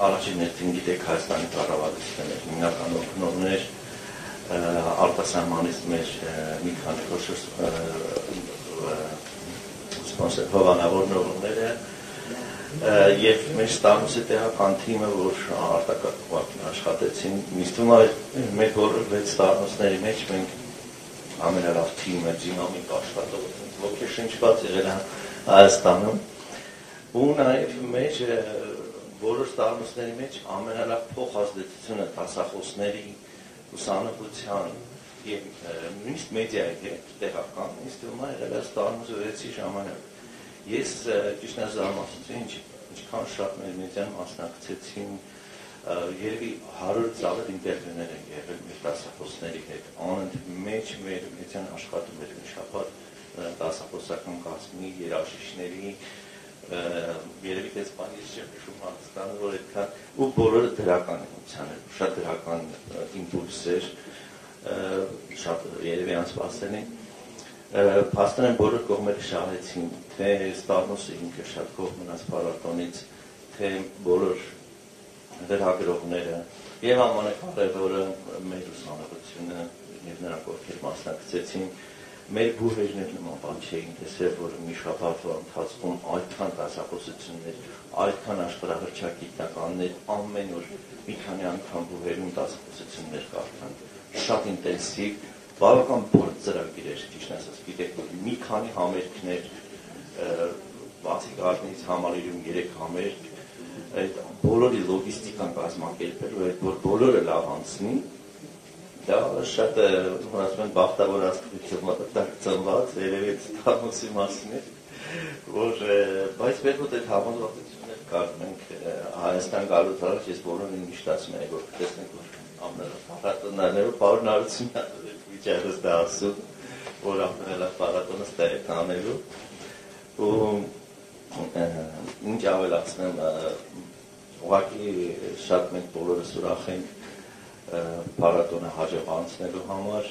առաջին ներքին գիտեք Հայաստանի կառավարությունը հիմնական օգնողներ արտասահմանից մեր մի քանի խոշոր սպոնսոր հովանավոր նորումները եւ մեր ստանուցի տեղական թիմը, որ արտակարգ աշխատեցին, միստում մեր բոլոր 6 ստանոցների մեջ մենք ամենալավ թիմը դինամիկ աշխատող ոգեշնչված եղել Հայաստանում ու նաեւ մեր բոլոր ստանոցների մեջ ամենալավ փոխազդեցությունը դասախոսների ուսանողության եւ նույնիսկ մեդիայի հետ տեղական միստում եղել է ստանոցի ժամանակ Ես ճիշտ զարմացուցի ինչքան շատ մեր մեդիան մասնակցեցին երևի 100 ծավալ ինտերվյուներ են եղել մեր դասախոսների հետ անընդհատ մեջ մեր մեդիան աշխատում էր մի շաբաթ դասախոսական կազմի երաժիշտների երևի դες բանից չեմ հիշում Հայաստանը որ այդքան ու բոլորը դրական են շատ դրական իմպուլս էր շատ երևի անսպասելի Փաստորեն բոլոր կողմերը շահեցին, թե Ստանոսը ինքը շատ կողմ մնաց փառատոնից, թե բոլոր վերհագրողները եւ ամենակարևորը մեր ուսանողությունը եւ նրանք ովքեր մասնակցեցին, մեր բուհերներ նման բան չէին տեսել, որ մի շաբաթվա ընթացքում այդքան դասախոսություններ, այդքան աշխարհահռչակագիտականներ ամեն օր մի քանի անգամ բուհերում դասախոսություններ կարդան, շատ ինտենսիվ Բավական բոլոր ծրագիր էր, ճիշտ ասած, գիտեք, մի քանի համերգներ, բացի կարդնից համալիրում 3 համերգ, այդ բոլորի լոգիստիկան կազմակերպել, որ բոլորը լավ անցնի, դա շատ ասում են բախտավոր աստղություն ծնված, երևի Ստանոսի մասին էր, որ բայց մեր մոտ այդ համոզվածություններ կար, մենք Հայաստան գալուց առաջ ես բոլորին միշտ ասում եմ, որ տեսնենք, որ ամենափառատոներով պարունակությունն Վիճարս դա ասում, որ ամենալավ պարատոնս դա է կանելու ու ինչ ավելացնեմ ուղղակի շատ մենք բոլորս ուրախ ենք պարատոնը հաջող անցնելու համար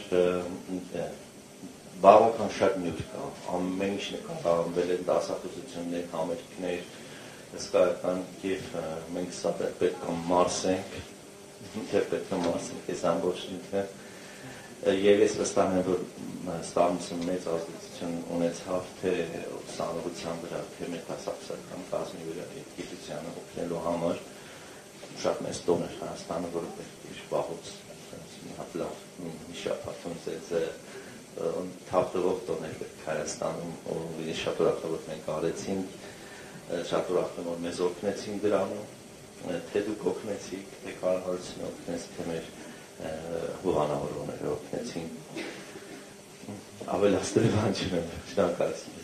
բավական շատ նյութ կա ամեն ինչ նկատառումվել են դասախոսություններ, համերգներ հսկայական եւ մենք սա պետք է մարսենք պետք է մարսենք այս ամբողջ նյութը Եվ ես վստահ եմ, որ Ստանոսը մեծ ազդեցություն ունեցավ թե ուսանողության վրա, թե մեր դասախոսական կազմի վրա գիտությանը օգնելու համար շատ մեծ տոն էր Հայաստանը, որը պետք է վաղուց լավ մի շաբաթում թափտվող տոն էր պետք Հայաստանում ու շատ ուրախ եմ, որ մենք արեցինք, շատ ուրախ եմ, որ մեզ օգնեցին դրանում, թե դուք օգնեցիք, թե կառավարությունը օգնեց, թե մեր հովանավորները օգնեցին ավելացնել բան չունեմ, շնորհակալություն